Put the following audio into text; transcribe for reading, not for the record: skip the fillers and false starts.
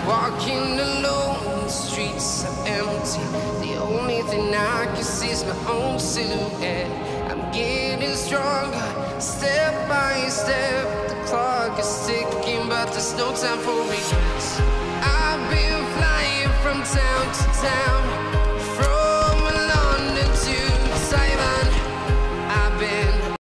Walking alone, the streets are empty. The only thing I can see is my own silhouette. I'm getting stronger, step by step. The clock is ticking, but there's no time for me.